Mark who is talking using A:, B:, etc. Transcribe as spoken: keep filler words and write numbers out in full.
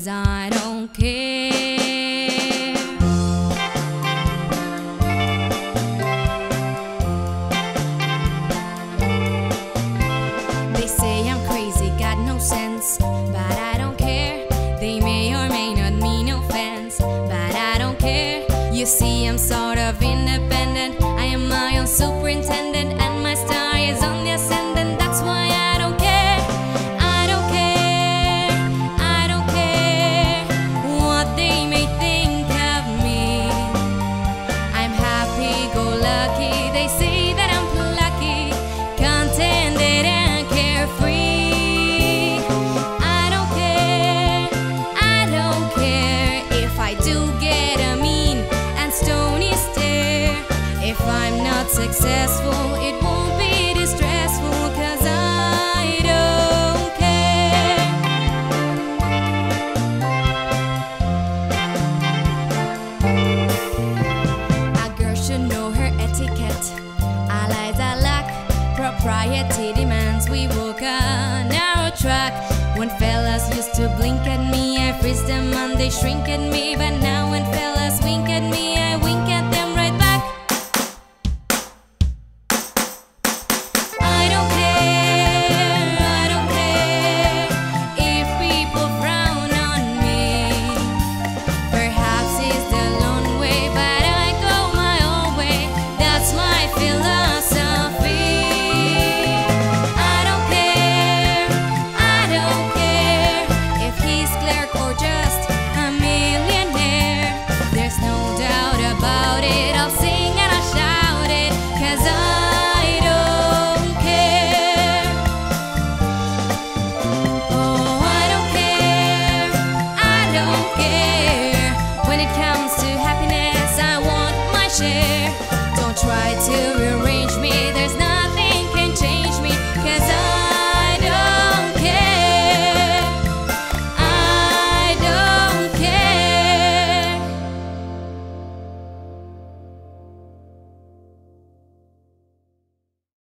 A: 'cause I don't care. They say I'm crazy, got no sense, but I don't care. They may or may not mean offense, but I don't care. You see, I'm sort of independent. I am my own superintendent, and my star is on the ascendant. That's why I don't care. I don't care. I don't care what they may think of me. I'm happy-go-lucky. They say that I'm lucky, contented and carefree. I don't care. I don't care if I do get a mean and stony stare. If I'm not successful, it won't be distressful, 'cause I don't care. A girl should know her etiquette. Allies are lack, propriety demands we walk a narrow track. When fellas used to blink at me, I freeze them and they shrink at me, but now